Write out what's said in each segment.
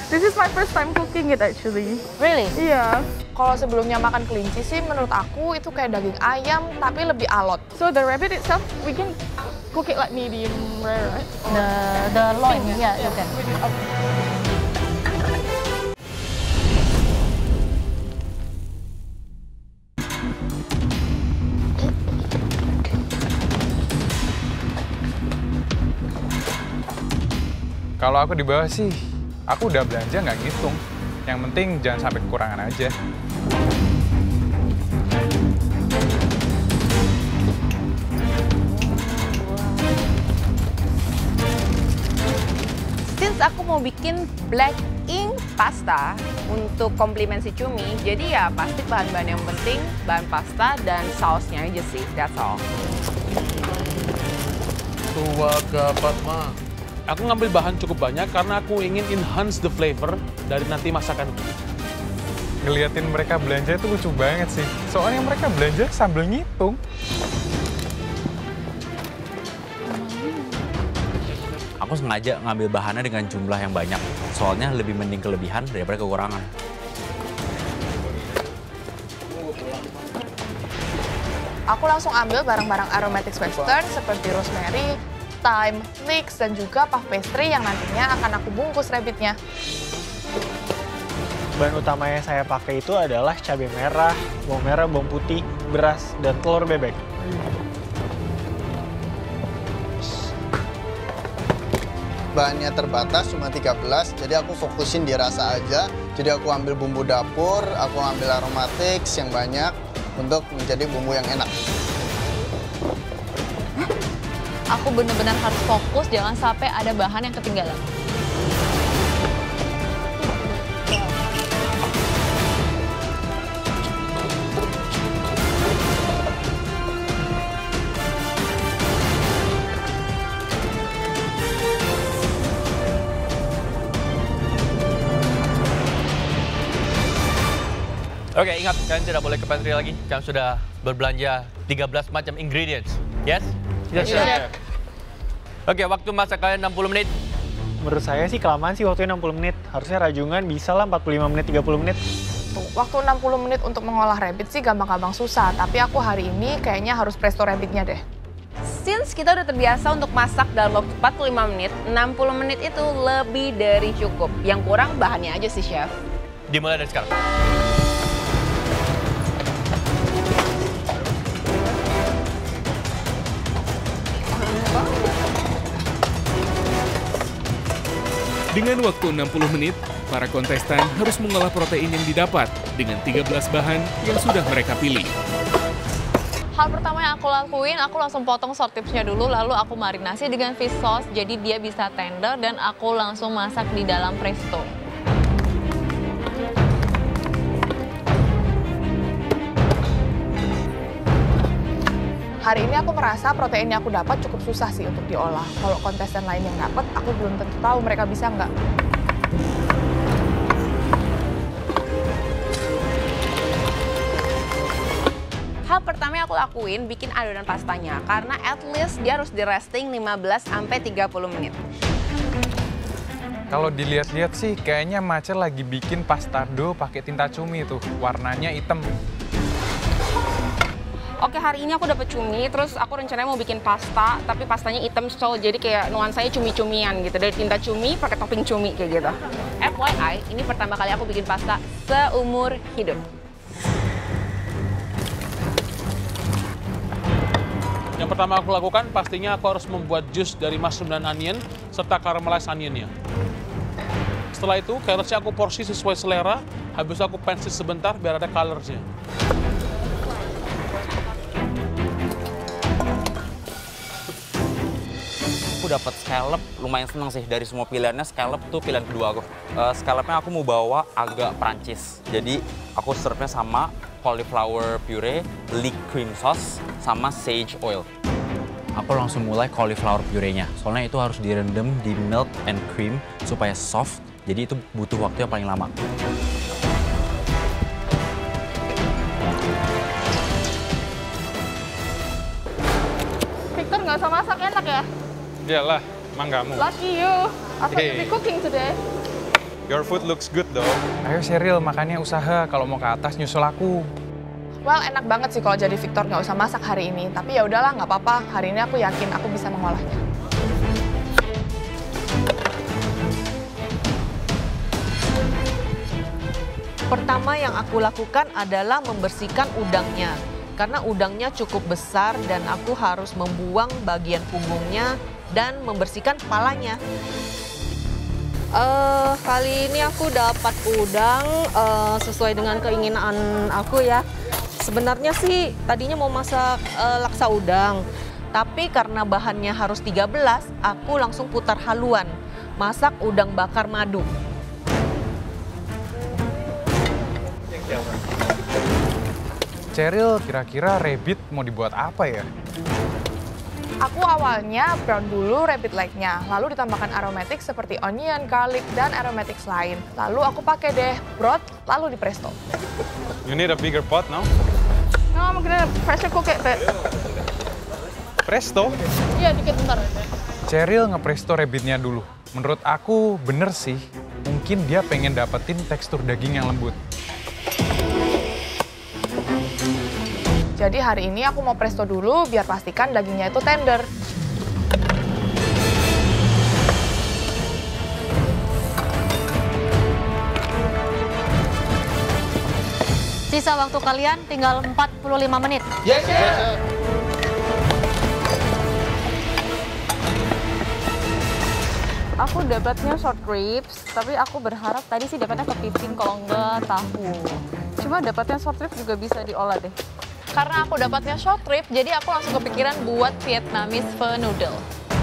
This is my first time cooking it actually. Really? Iya. Kalau sebelumnya makan kelinci sih menurut aku itu kayak daging ayam tapi lebih alot. So the rabbit itself, we can cook it like medium rare, right? The loin, yeah, you can. Kalau aku di bawah sih, aku udah belanja nggak ngitung. Yang penting jangan sampai kekurangan aja. Since aku mau bikin black ink pasta untuk komplimen si cumi, jadi ya pasti bahan-bahan yang penting, bahan pasta dan sausnya aja sih, that's all. Tua gabat mah. Aku ngambil bahan cukup banyak karena aku ingin enhance the flavor dari nanti masakanku. Ngeliatin mereka belanja itu lucu banget sih. Soalnya mereka belanja sambil ngitung. Aku sengaja ngambil bahannya dengan jumlah yang banyak. Soalnya lebih mending kelebihan daripada kekurangan. Aku langsung ambil barang-barang aromatic western seperti rosemary, thyme, leeks, dan juga puff pastry yang nantinya akan aku bungkus rabbitnya. Bahan utama yang saya pakai itu adalah cabai merah, bawang putih, beras, dan telur bebek. Bahannya terbatas, cuma 13, jadi aku fokusin di rasa aja. Jadi aku ambil bumbu dapur, aku ambil aromatics yang banyak untuk menjadi bumbu yang enak. Aku benar-benar harus fokus, jangan sampai ada bahan yang ketinggalan. Oke, ingat, kalian tidak boleh ke pantry lagi. Kalian sudah berbelanja 13 macam ingredients. Yes? Yes, Chef. Oke, waktu masak kalian 60 menit. Menurut saya sih kelamaan sih waktunya 60 menit. Harusnya rajungan bisa lah 45 menit, 30 menit. Tuh, waktu 60 menit untuk mengolah rabbit sih gampang-gampang susah, tapi aku hari ini kayaknya harus presto rabbitnya deh. Since kita udah terbiasa untuk masak dalam waktu 45 menit, 60 menit itu lebih dari cukup. Yang kurang bahannya aja sih, Chef. Dimulai dari sekarang. Dengan waktu 60 menit, para kontestan harus mengolah protein yang didapat dengan 13 bahan yang sudah mereka pilih. Hal pertama yang aku lakuin, aku langsung potong short tipsnya dulu, lalu aku marinasi dengan fish sauce, jadi dia bisa tender, dan aku langsung masak di dalam presto. Hari ini aku merasa protein yang aku dapat cukup susah sih untuk diolah. Kalau kontestan lain yang dapat, aku belum tentu tahu mereka bisa nggak. Hal pertama yang aku lakuin, bikin adonan pastanya. Karena at least dia harus di resting 15-30 menit. Kalau dilihat-lihat sih, kayaknya Mace lagi bikin pastardo pakai tinta cumi tuh. Warnanya hitam. Oke, hari ini aku dapet cumi, terus aku rencananya mau bikin pasta, tapi pastanya hitam sol, jadi kayak nuansanya cumi-cumian gitu. Dari tinta cumi, pakai topping cumi kayak gitu. FYI, ini pertama kali aku bikin pasta seumur hidup. Yang pertama aku lakukan, pastinya aku harus membuat jus dari mushroom dan onion, serta caramelized onionnya. Setelah itu, carrotsnya aku porsi sesuai selera, habis itu aku pensil sebentar biar ada colorsnya. Aku dapat scallop, lumayan seneng sih. Dari semua pilihannya, scallop tuh pilihan kedua aku. Scallopnya aku mau bawa agak Prancis. Jadi aku serve-nya sama cauliflower puree, leek cream sauce, sama sage oil. Aku langsung mulai cauliflower puree-nya. Soalnya itu harus direndam di milk and cream supaya soft. Jadi itu butuh waktu yang paling lama. Victor nggak usah masak, enak ya? Iyalah, emang kamu. Lucky you. I thought you'd be cooking today. Your food looks good though. Ayo Cheryl, makannya usaha. Kalau mau ke atas nyusul aku. Well, enak banget sih kalau jadi Victor nggak usah masak hari ini. Tapi ya udahlah, nggak apa-apa. Hari ini aku yakin aku bisa mengolahnya. Pertama yang aku lakukan adalah membersihkan udangnya. Karena udangnya cukup besar dan aku harus membuang bagian punggungnya dan membersihkan kepalanya. Kali ini aku dapat udang sesuai dengan keinginan aku ya. Sebenarnya sih tadinya mau masak laksa udang. Tapi karena bahannya harus 13, aku langsung putar haluan. Masak udang bakar madu. Cheryl, kira-kira rabbit mau dibuat apa ya? Aku awalnya brown dulu rabbit leg-nya, lalu ditambahkan aromatik seperti onion, garlic, dan aromatics lain. Lalu aku pakai deh broth, lalu di presto. You need a bigger pot now? No, I'm gonna pressure cook it a bit. Presto? Iya, dikit bentar. Cheryl nge-presto rabbitnya dulu. Menurut aku bener sih, mungkin dia pengen dapetin tekstur daging yang lembut. Jadi hari ini aku mau presto dulu biar pastikan dagingnya itu tender. Sisa waktu kalian tinggal 45 menit. Yes, Aku dapatnya short ribs, tapi aku berharap tadi sih dapatnya kepiting kalau enggak tahu. Cuma dapatnya short ribs juga bisa diolah deh. Karena aku dapatnya short rib, jadi aku langsung kepikiran buat Vietnamese pho noodle.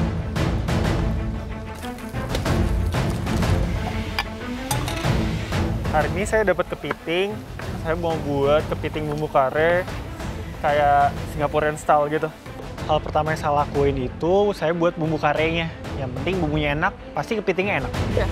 Hari ini saya dapat kepiting. Saya mau buat kepiting bumbu kare kayak Singaporean style gitu. Hal pertama yang saya lakuin itu saya buat bumbu karenya. Yang penting bumbunya enak, pasti kepitingnya enak. Ya.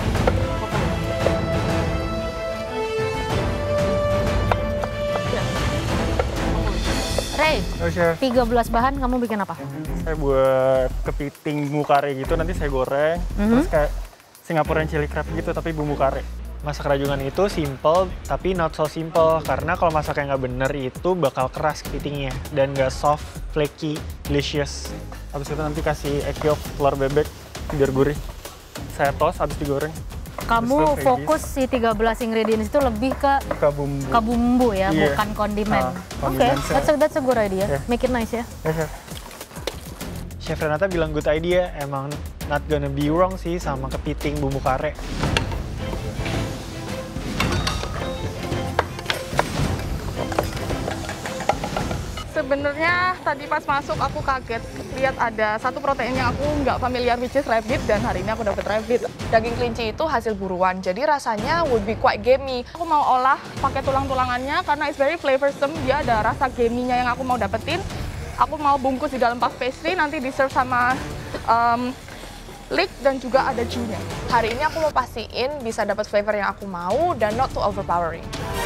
Ray, 13 bahan kamu bikin apa? Saya buat kepiting bumbu kare gitu, nanti saya goreng. Terus kayak Singaporean chili crab gitu, tapi bumbu kare. Masak rajungan itu simple, tapi not so simple. Karena kalau masaknya nggak bener itu bakal keras kepitingnya. Dan nggak soft, flaky, delicious. Habis itu nanti kasih egg yolk, telur bebek, biar gurih. Saya toast, habis digoreng. Kamu fokus si 13 ingredients itu lebih ke bumbu ya, yeah, bukan kondimen. Oke, that's a good idea. Yeah. Make it nice ya. Yeah. Chef Renata bilang good idea, emang not gonna be wrong sih sama kepiting bumbu kare. Sebenarnya tadi pas masuk aku kaget lihat ada satu protein yang aku nggak familiar, which is rabbit, dan hari ini aku dapet rabbit. Daging kelinci itu hasil buruan, jadi rasanya would be quite gamey. Aku mau olah pakai tulang-tulangannya karena it's very flavorsome, dia ada rasa gamey-nya yang aku mau dapetin. Aku mau bungkus di dalam puff pastry, nanti di-serve sama leek dan juga ada jus-nya. Hari ini aku mau pastiin bisa dapat flavor yang aku mau dan not too overpowering.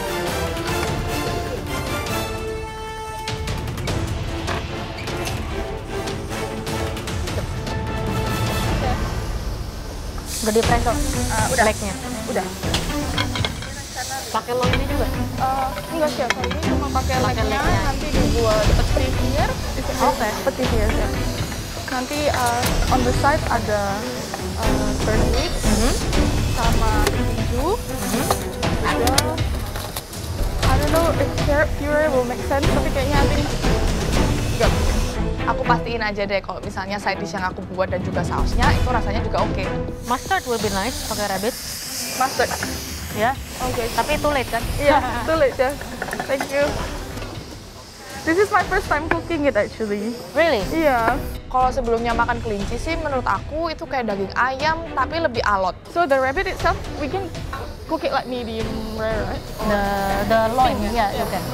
Udah di presto udah. legnya? Udah. Pakai loinnya juga? Enggak sih, kali ini cuma pakai legnya, nanti dibuat peti finger. Oke, peti finger ya. Nanti on the side ada burnt ribs sama keju. Ada, I don't know if carrot puree will make sense, tapi kayaknya nanti enggak. Aku pastiin aja deh kalau misalnya side dish yang aku buat dan juga sausnya itu rasanya juga oke. Mustard will be nice pakai rabbit. Mustard. Ya. Oke. Tapi too late kan? Iya, too late ya. Thank you. This is my first time cooking it actually. Really? Iya. Kalau sebelumnya makan kelinci sih menurut aku itu kayak daging ayam tapi lebih alot. So the rabbit itself we can cook it like medium rare, right? The loin, yeah, you can.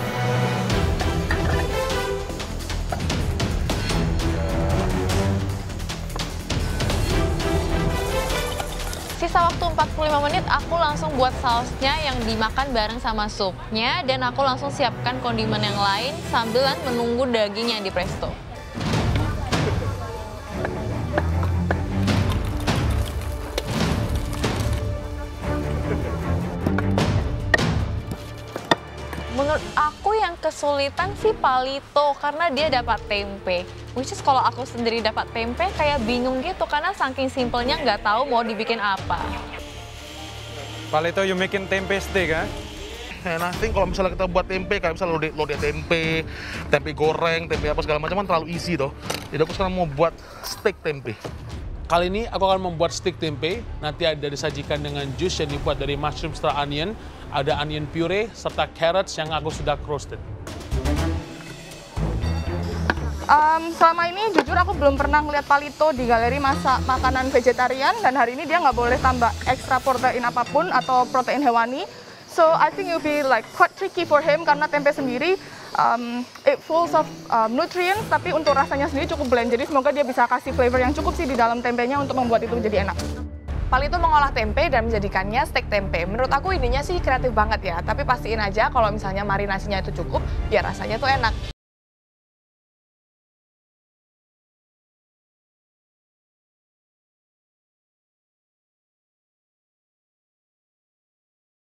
Sisa waktu 45 menit, aku langsung buat sausnya yang dimakan bareng sama supnya, dan aku langsung siapkan kondimen yang lain sambil menunggu daging yang di presto. Menurut aku yang kesulitan sih Palito karena dia dapat tempe. Which is kalau aku sendiri dapat tempe kayak bingung gitu karena saking simpelnya nggak tahu mau dibikin apa. Palito, you making tempe steak, kan? And I think kalau misalnya kita buat tempe, kayak misalnya lodeh tempe, tempe goreng, tempe apa segala macam kan terlalu easy toh. Jadi aku sekarang mau buat steak tempe. Kali ini aku akan membuat steak tempe, nanti ada disajikan dengan jus yang dibuat dari mushroom star onion, ada onion puree, serta carrots yang aku sudah roasted. Selama ini jujur aku belum pernah ngeliat Palito di galeri masak makanan vegetarian, dan hari ini dia nggak boleh tambah ekstra protein apapun atau protein hewani. So I think it will be like quite tricky for him karena tempe sendiri it full of nutrients, tapi untuk rasanya sendiri cukup blend. Jadi semoga dia bisa kasih flavor yang cukup sih di dalam tempenya untuk membuat itu jadi enak. Palito mengolah tempe dan menjadikannya steak tempe. Menurut aku idenya sih kreatif banget ya, tapi pastiin aja kalau misalnya marinasinya itu cukup biar rasanya tuh enak.